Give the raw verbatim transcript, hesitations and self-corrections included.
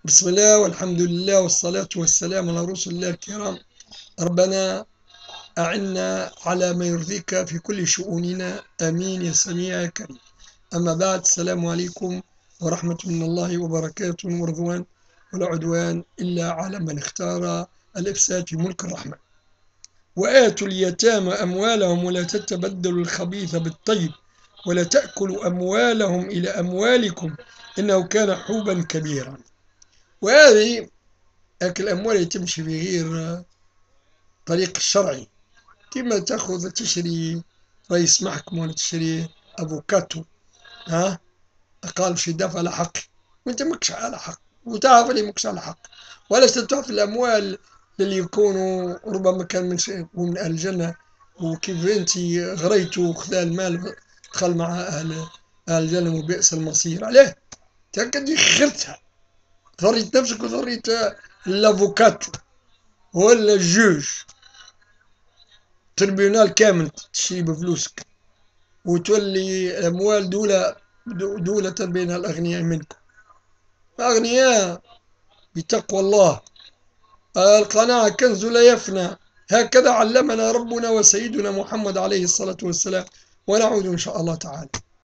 بسم الله والحمد لله والصلاة والسلام على رسل الله الكرام. ربنا أعنا على ما يرضيك في كل شؤوننا، آمين يا سميع يا كريم. أما بعد، السلام عليكم ورحمة من الله وبركاته ورضوان، ولا عدوان إلا على من اختار الإفساد في ملك الرحمن. وآتوا اليتامى أموالهم ولا تتبدلوا الخبيث بالطيب ولا تأكلوا أموالهم إلى أموالكم إنه كان حوبا كبيرا. وهذه أكل الأموال تمشي في غير طريق الشرعي، كما تاخذ تشري رئيس محكمة ولا تشري أفوكاتو، ها، قال باش يدافع على حقي وأنت ماكش على حق وتعرف اللي ماكش على حق. ولا تدفع في الأموال اللي يكونوا ربما كان من من أهل الجنة، وكيف أنت غريتو وخذا المال دخل مع أهل أهل الجنة وبئس المصير. عليه تأكد خرتها، ضريت نفسك وضريت الافوكاتو ولا الجوج. تربيونال كامل تشري بفلوسك وتولي الأموال دولة دولة بين الأغنياء منكم. أغنياء بتقوى الله، القناعة كنز لا يفنى، هكذا علمنا ربنا وسيدنا محمد عليه الصلاة والسلام. ونعود إن شاء الله تعالى.